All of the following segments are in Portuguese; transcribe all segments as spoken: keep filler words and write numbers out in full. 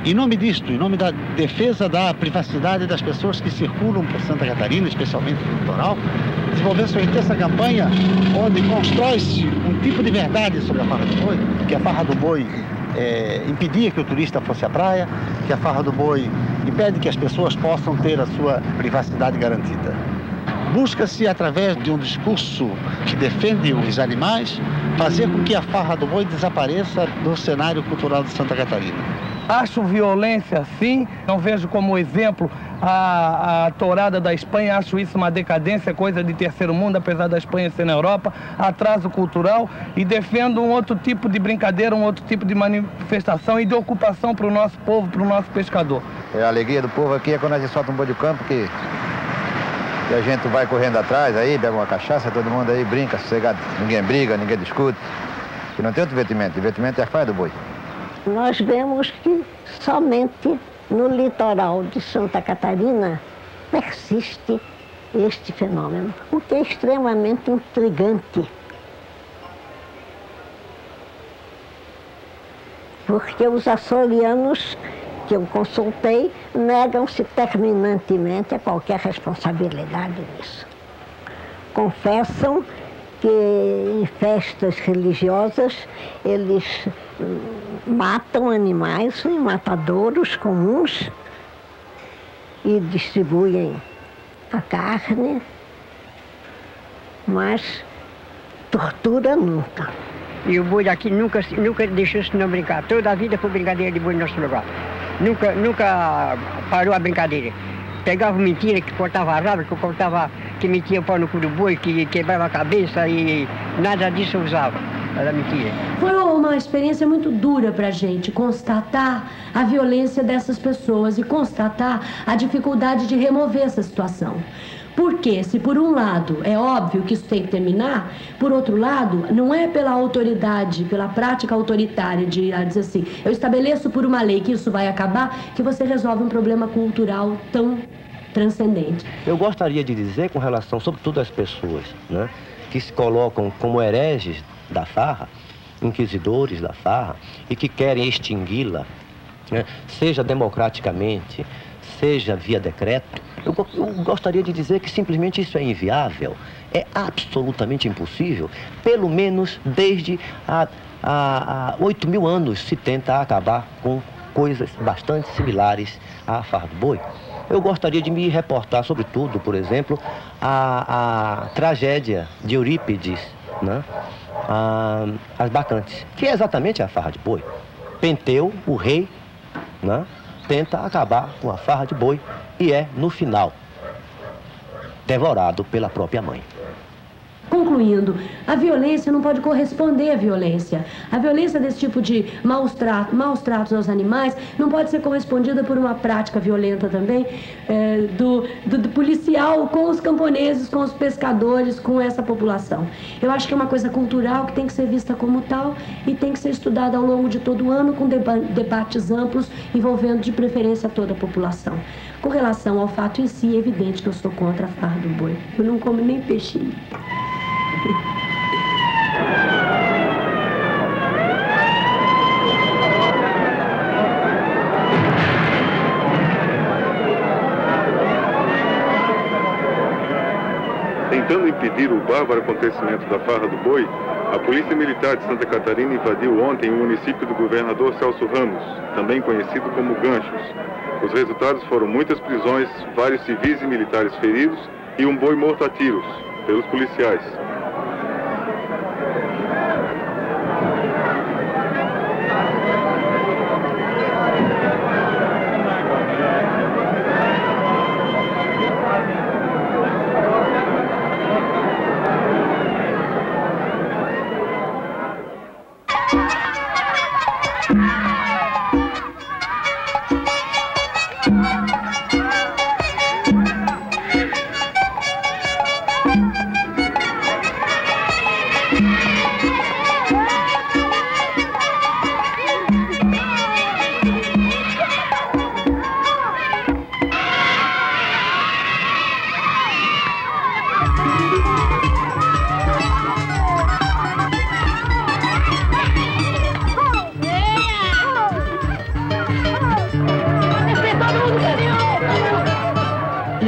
Em nome disto, em nome da defesa da privacidade das pessoas que circulam por Santa Catarina, especialmente no litoral, desenvolveu-se uma intensa campanha onde constrói-se um tipo de verdade sobre a farra do boi, que a farra do boi é, impedia que o turista fosse à praia, que a farra do boi impede que as pessoas possam ter a sua privacidade garantida. Busca-se, através de um discurso que defende os animais, fazer com que a farra do boi desapareça do cenário cultural de Santa Catarina. Acho violência, sim. Não vejo como exemplo a, a tourada da Espanha. Acho isso uma decadência, coisa de terceiro mundo, apesar da Espanha ser na Europa. Atraso cultural. E defendo um outro tipo de brincadeira, um outro tipo de manifestação e de ocupação para o nosso povo, para o nosso pescador. É, a alegria do povo aqui é quando a gente solta um boi de campo que, que a gente vai correndo atrás, aí bebe uma cachaça, todo mundo aí brinca, sossegado. Ninguém briga, ninguém discute. E não tem outro divertimento. Divertimento é a farra do boi. Nós vemos que somente no litoral de Santa Catarina persiste este fenômeno, o que é extremamente intrigante. Porque os açorianos que eu consultei negam-se terminantemente a qualquer responsabilidade nisso. Confessam que em festas religiosas eles matam animais em matadouros comuns e distribuem a carne, mas tortura nunca. E o boi daqui nunca, nunca deixou-se não brincar. Toda a vida foi brincadeira de boi no nosso lugar. Nunca, nunca parou a brincadeira. Pegava mentira que cortava a árvore, que cortava, que metia o pau no cu do boi, que quebrava a cabeça e nada disso eu usava. Era mentira. Foi uma experiência muito dura pra gente constatar a violência dessas pessoas e constatar a dificuldade de remover essa situação. Porque se por um lado é óbvio que isso tem que terminar, por outro lado, não é pela autoridade, pela prática autoritária de dizer assim, eu estabeleço por uma lei que isso vai acabar, que você resolve um problema cultural tão transcendente. Eu gostaria de dizer com relação, sobretudo às pessoas, né, que se colocam como hereges da farra, inquisidores da farra, e que querem extingui-la, né, seja democraticamente, seja via decreto. Eu, eu gostaria de dizer que simplesmente isso é inviável, é absolutamente impossível. Pelo menos desde há, há, há oito mil anos se tenta acabar com coisas bastante similares à farra do boi. Eu gostaria de me reportar, sobretudo, por exemplo, a, a tragédia de Eurípides, né? a, as Bacantes, que é exatamente a farra de boi. Penteu, o rei, né? tenta acabar com a farra de boi e é, no final, devorado pela própria mãe. Concluindo, a violência não pode corresponder à violência. A violência desse tipo de maus tratos, maus tratos aos animais não pode ser correspondida por uma prática violenta também é, do, do, do policial com os camponeses, com os pescadores, com essa população. Eu acho que é uma coisa cultural que tem que ser vista como tal e tem que ser estudada ao longo de todo o ano com deba debates amplos envolvendo de preferência toda a população. Com relação ao fato em si, é evidente que eu sou contra a farra do boi. Eu não como nem peixinho. Tentando impedir o bárbaro acontecimento da farra do boi, a Polícia Militar de Santa Catarina invadiu ontem o município do governador Celso Ramos, também conhecido como Ganchos. Os resultados foram muitas prisões, vários civis e militares feridos e um boi morto a tiros pelos policiais.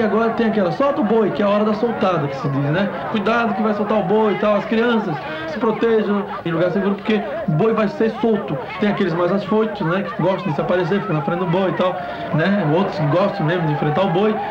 agora tem aquela, solta o boi, que é a hora da soltada, que se diz, né? Cuidado que vai soltar o boi e tal, as crianças se protejam em lugar seguro, porque o boi vai ser solto. Tem aqueles mais afoitos, né, que gostam de se aparecer, ficam na frente do boi e tal, né? Outros que gostam mesmo de enfrentar o boi.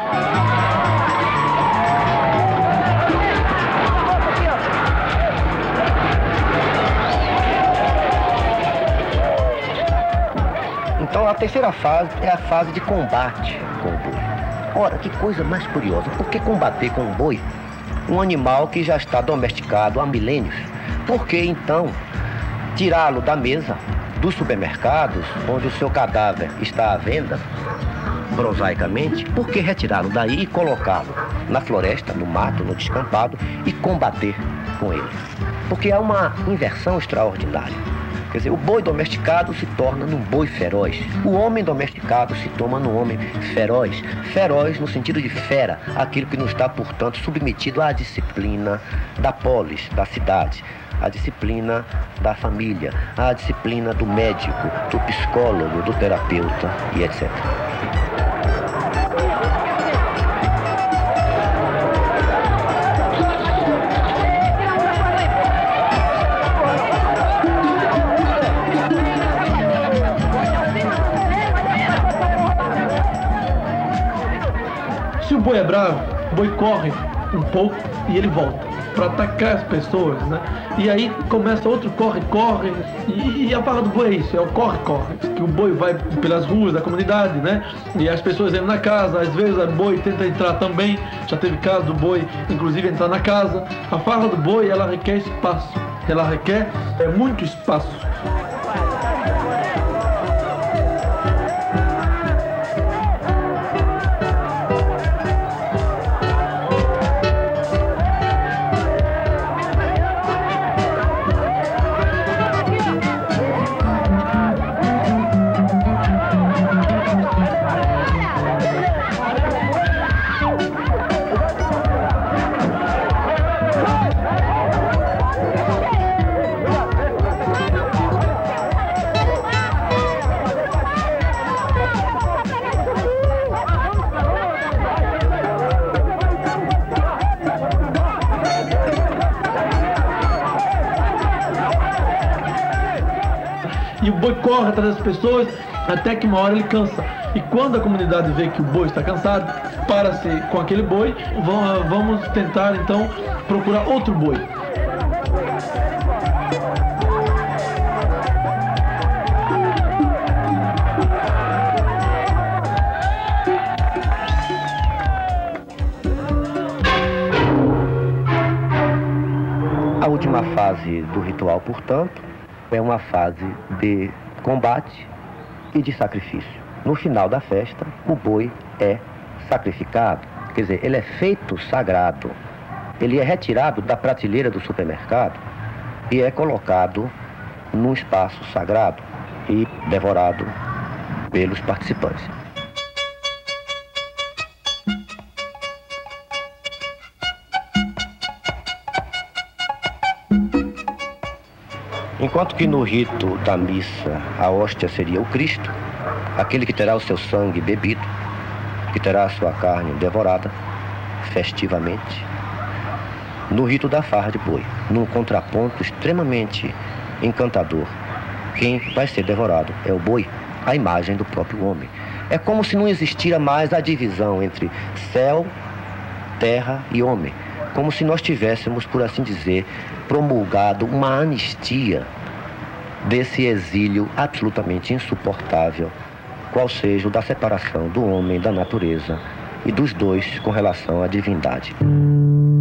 Então a terceira fase é a fase de combate com o boi. Ora, que coisa mais curiosa, por que combater com o boi um animal que já está domesticado há milênios? Por que então tirá-lo da mesa dos supermercados, onde o seu cadáver está à venda, prosaicamente? Por que retirá-lo daí e colocá-lo na floresta, no mato, no descampado e combater com ele? Porque há uma inversão extraordinária. Quer dizer, o boi domesticado se torna num boi feroz. O homem domesticado se torna num homem feroz. Feroz no sentido de fera, aquilo que não está, portanto, submetido à disciplina da polis, da cidade, à disciplina da família, à disciplina do médico, do psicólogo, do terapeuta e etcétera. Se o boi é bravo, o boi corre um pouco e ele volta para atacar as pessoas, né? E aí começa outro corre, corre, e, e a farra do boi é isso, é o corre, corre. Que o boi vai pelas ruas da comunidade, né? E as pessoas entram na casa, às vezes o boi tenta entrar também, já teve caso do boi, inclusive, entrar na casa. A farra do boi, ela requer espaço, ela requer é, muito espaço. E o boi corre atrás das pessoas até que uma hora ele cansa. E quando a comunidade vê que o boi está cansado, para-se com aquele boi, vamos tentar então procurar outro boi. A última fase do ritual, portanto, é uma fase de combate e de sacrifício. No final da festa, o boi é sacrificado. Quer dizer, ele é feito sagrado. Ele é retirado da prateleira do supermercado e é colocado num espaço sagrado e devorado pelos participantes. Enquanto que no rito da missa a hóstia seria o Cristo, aquele que terá o seu sangue bebido, que terá a sua carne devorada festivamente. No rito da farra de boi, num contraponto extremamente encantador, quem vai ser devorado é o boi, a imagem do próprio homem. É como se não existira mais a divisão entre céu, terra e homem. Como se nós tivéssemos, por assim dizer, promulgado uma anistia desse exílio absolutamente insuportável, qual seja o da separação do homem da natureza e dos dois com relação à divindade.